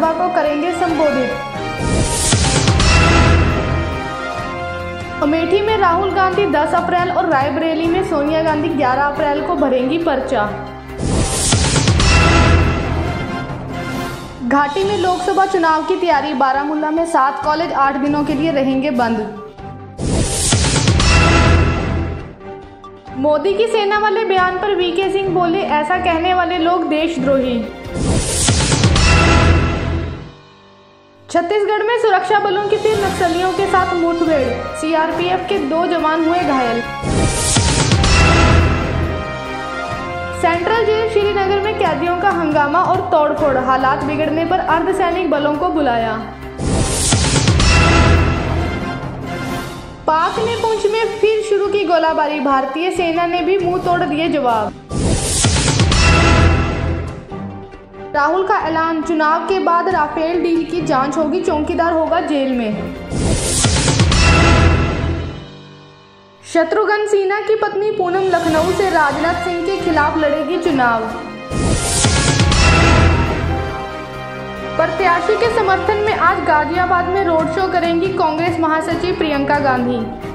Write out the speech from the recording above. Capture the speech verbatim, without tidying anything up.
सभा को करेंगे संबोधित। अमेठी में राहुल गांधी दस अप्रैल और रायबरेली में सोनिया गांधी ग्यारह अप्रैल को भरेंगी पर्चा। घाटी में लोकसभा चुनाव की तैयारी, बारामूला में सात कॉलेज आठ दिनों के लिए रहेंगे बंद। मोदी की सेना वाले बयान पर वीके सिंह बोले, ऐसा कहने वाले लोग देशद्रोही। छत्तीसगढ़ में सुरक्षा बलों की तीन नक्सलियों के साथ मुठभेड़, सीआरपीएफ के दो जवान हुए घायल। सेंट्रल जेल श्रीनगर में कैदियों का हंगामा और तोड़फोड़, हालात बिगड़ने पर अर्धसैनिक बलों को बुलाया। पाक ने पुंछ में फिर शुरू की गोलाबारी, भारतीय सेना ने भी मुंह तोड़ दिए जवाब। राहुल का ऐलान, चुनाव के बाद राफेल डील की जांच होगी, चौकीदार होगा जेल में। शत्रुघ्न सिन्हा की पत्नी पूनम लखनऊ से राजनाथ सिंह के खिलाफ लड़ेगी चुनाव। प्रत्याशी के समर्थन में आज गाजियाबाद में रोड शो करेंगी कांग्रेस महासचिव प्रियंका गांधी।